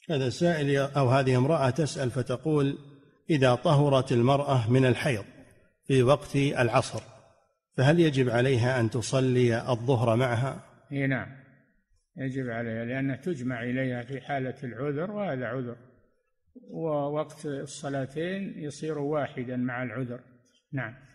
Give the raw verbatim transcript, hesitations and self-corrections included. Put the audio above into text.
هذا سائل أو هذه امرأة تسأل فتقول: إذا طهرت المرأة من الحيض في وقت العصر فهل يجب عليها أن تصلي الظهر معها؟ إيه نعم، يجب عليها، لأنها تجمع إليها في حالة العذر، وهذا عذر، ووقت الصلاتين يصير واحدا مع العذر. نعم.